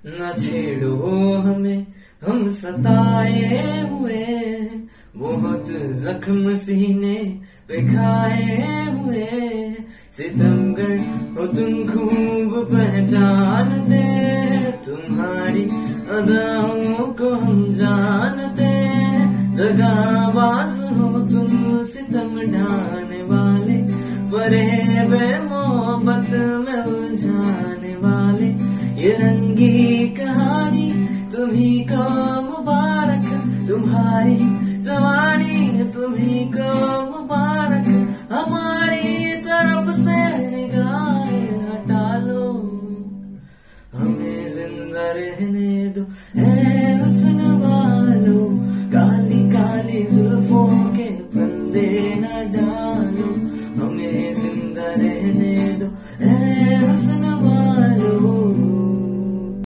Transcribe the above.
न छेड़ो हमें, हम सताए हुए, बहुत जख्म सीने पे खाए हुए। सितमगर हो तुम खूब पहचानते, तुम्हारी अदाओं को हम जानते। दगाबाज हो तुम, सितम ढाने वाले, फरेब मोहब्बत में उलझाने वाले। ये रंगी कहानी तुम्ही को मुबारक, तुम्हारी जवानी तुम्ही को मुबारक। हमारी तरफ से निगाहें हटा लो, हमें जिंदा रहने दो।